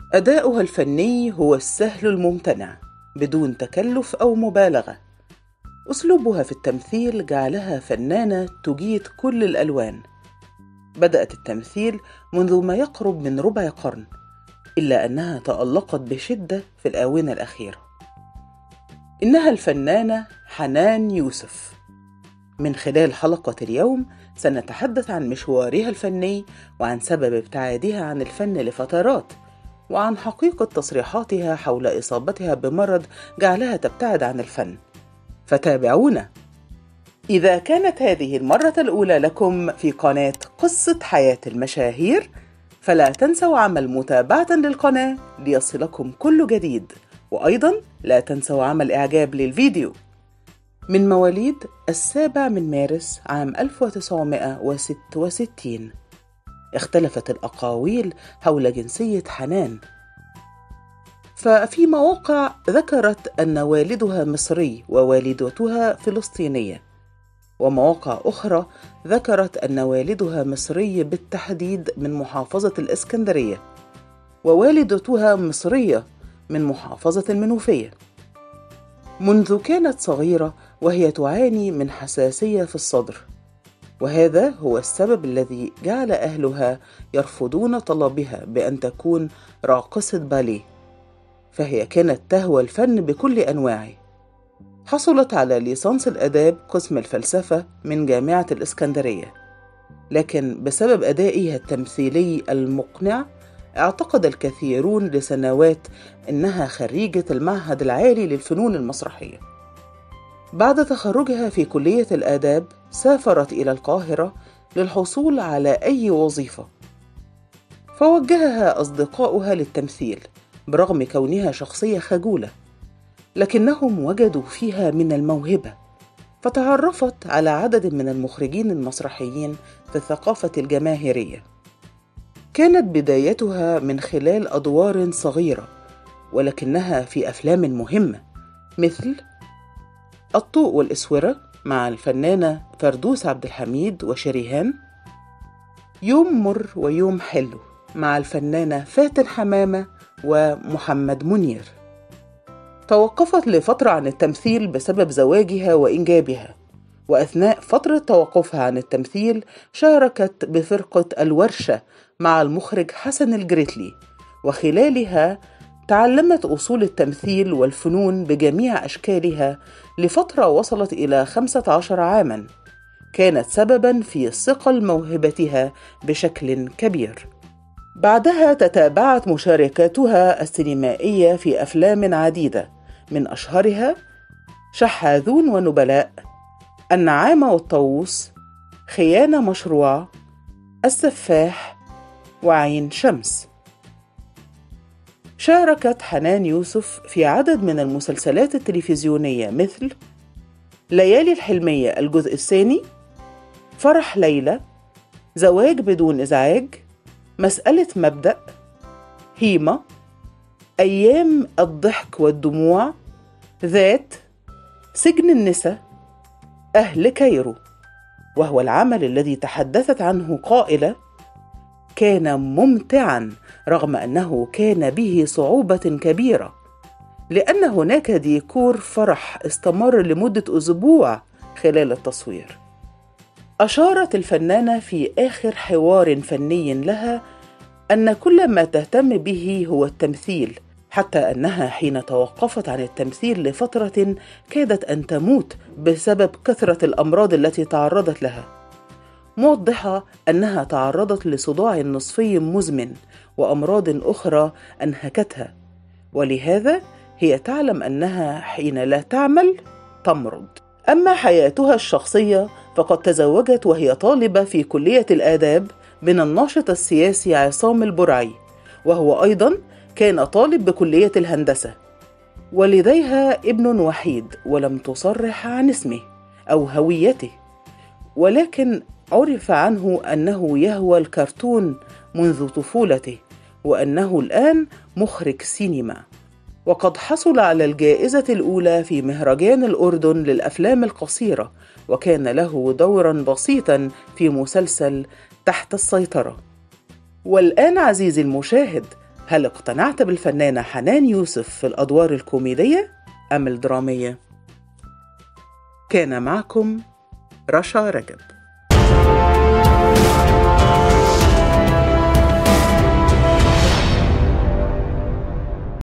أداؤها الفني هو السهل الممتنع بدون تكلف أو مبالغة. أسلوبها في التمثيل جعلها فنانة تجيد كل الألوان. بدأت التمثيل منذ ما يقرب من ربع قرن، إلا أنها تألقت بشدة في الآونة الأخيرة. إنها الفنانة حنان يوسف. من خلال حلقة اليوم سنتحدث عن مشوارها الفني، وعن سبب ابتعادها عن الفن لفترات، وعن حقيقة تصريحاتها حول إصابتها بمرض جعلها تبتعد عن الفن. فتابعونا. إذا كانت هذه المرة الأولى لكم في قناة قصة حياة المشاهير، فلا تنسوا عمل متابعة للقناة ليصلكم كل جديد، وأيضا لا تنسوا عمل إعجاب للفيديو. من مواليد 7 مارس عام 1966. اختلفت الأقاويل حول جنسية حنان، ففي مواقع ذكرت أن والدها مصري ووالدتها فلسطينية، ومواقع أخرى ذكرت أن والدها مصري بالتحديد من محافظة الإسكندرية، ووالدتها مصرية من محافظة المنوفية. منذ كانت صغيرة وهي تعاني من حساسية في الصدر، وهذا هو السبب الذي جعل أهلها يرفضون طلبها بأن تكون راقصة باليه، فهي كانت تهوى الفن بكل أنواعه. حصلت على ليسانس الآداب قسم الفلسفة من جامعة الإسكندرية، لكن بسبب أدائها التمثيلي المقنع اعتقد الكثيرون لسنوات أنها خريجة المعهد العالي للفنون المسرحية. بعد تخرجها في كلية الآداب سافرت إلى القاهرة للحصول على أي وظيفة، فوجهها أصدقاؤها للتمثيل برغم كونها شخصية خجولة، لكنهم وجدوا فيها من الموهبة، فتعرفت على عدد من المخرجين المسرحيين في الثقافة الجماهيرية. كانت بدايتها من خلال أدوار صغيرة، ولكنها في أفلام مهمة مثل الضوء والإسورة مع الفنانة فردوس عبد الحميد وشريهان، يوم مر ويوم حلو مع الفنانة فاتن حمامة ومحمد منير. توقفت لفترة عن التمثيل بسبب زواجها وإنجابها، وأثناء فترة توقفها عن التمثيل شاركت بفرقة الورشة مع المخرج حسن الجريتلي، وخلالها تعلمت أصول التمثيل والفنون بجميع أشكالها لفترة وصلت إلى 15 عاماً، كانت سبباً في صقل موهبتها بشكل كبير. بعدها تتابعت مشاركاتها السينمائية في أفلام عديدة، من أشهرها شحاذون ونبلاء، النعامة والطاووس، خيانة مشروعة، السفاح، وعين شمس. شاركت حنان يوسف في عدد من المسلسلات التلفزيونية مثل ليالي الحلمية الجزء الثاني، فرح ليلى، زواج بدون إزعاج، مسألة مبدأ، هيمة، أيام الضحك والدموع، ذات، سجن النساء، أهل كايرو. وهو العمل الذي تحدثت عنه قائلة: كان ممتعاً رغم أنه كان به صعوبة كبيرة، لأن هناك ديكور فرح استمر لمدة أسبوع خلال التصوير. أشارت الفنانة في آخر حوار فني لها أن كل ما تهتم به هو التمثيل، حتى أنها حين توقفت عن التمثيل لفترة كادت أن تموت بسبب كثرة الأمراض التي تعرضت لها، موضحة أنها تعرضت لصداع نصفي مزمن وأمراض أخرى أنهكتها، ولهذا هي تعلم أنها حين لا تعمل تمرض. أما حياتها الشخصية فقد تزوجت وهي طالبة في كلية الآداب من الناشط السياسي عصام البرعي، وهو أيضا كان طالب بكلية الهندسة، ولديها ابن وحيد ولم تصرح عن اسمه أو هويته، ولكن عرف عنه أنه يهوى الكرتون منذ طفولته، وأنه الآن مخرج سينما، وقد حصل على الجائزة الأولى في مهرجان الأردن للأفلام القصيرة، وكان له دورا بسيطا في مسلسل تحت السيطرة. والآن عزيزي المشاهد، هل اقتنعت بالفنانة حنان يوسف في الأدوار الكوميدية أم الدرامية؟ كان معكم رشا رجب.